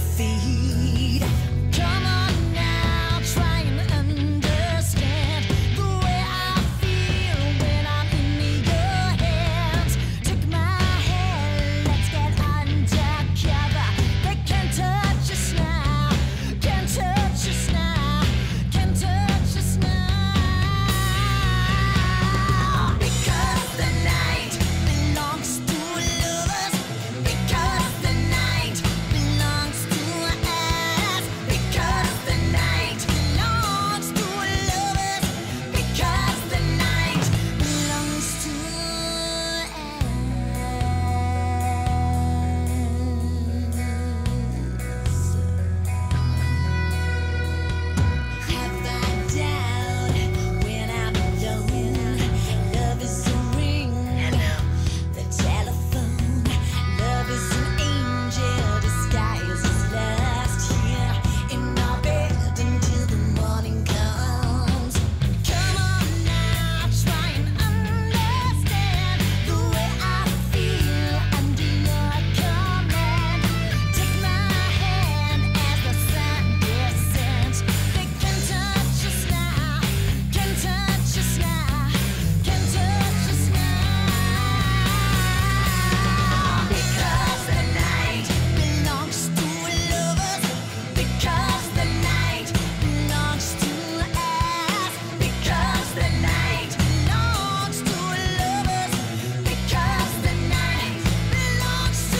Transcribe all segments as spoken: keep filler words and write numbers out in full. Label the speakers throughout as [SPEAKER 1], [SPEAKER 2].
[SPEAKER 1] feed. Come on now, try and understand the way I feel when I'm in your hands. Take my hand, let's get undercover. They can't touch us now, can't touch us now, can't touch us now. Because the night belongs to lovers. Because the night belongs to us. Because the night belongs to lovers. Because the night belongs to us. Have I doubt when I'm alone? Love is a ring, the telephone. Love is an angel disguised as lust here in our bed until the morning comes. Come on now, try and understand the way I feel under your command. Take my hand as the sun descends. They can touch us now, can touch us now, can touch us now. Because the night belongs to lovers. Because the night belongs to us. Because the night belongs to lovers. Because the night belongs to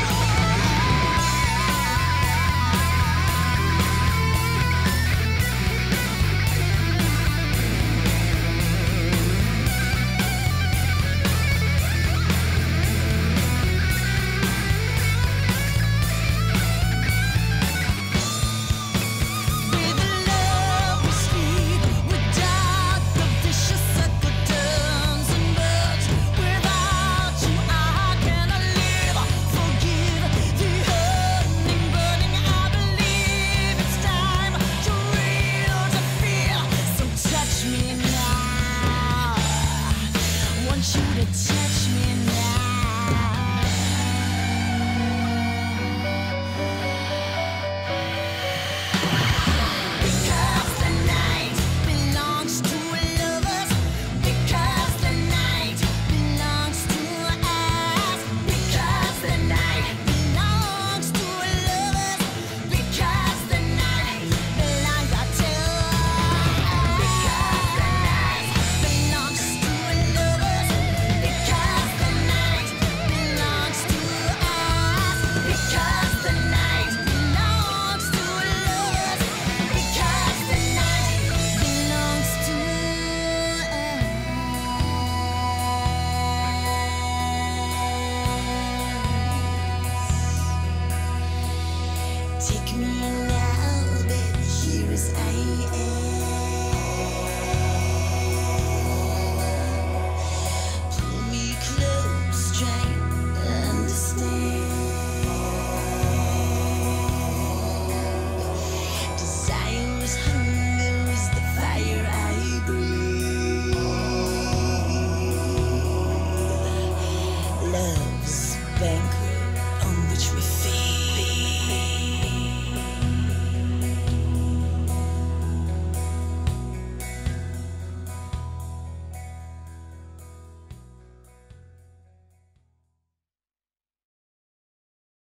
[SPEAKER 1] With love we speed, without the vicious circle turns and burns. Without you I cannot live. Forgive the hurting, burning. I believe it's time to real to feel. So touch me now. Want you to touch me now. Because the night belongs to lovers. Because the night belongs to us. Because the night belongs to lovers. Because the night belongs to us. Because the night belongs to lovers. Because the night belongs to us. Because the night belongs to lovers. Because the night belongs to us. Take me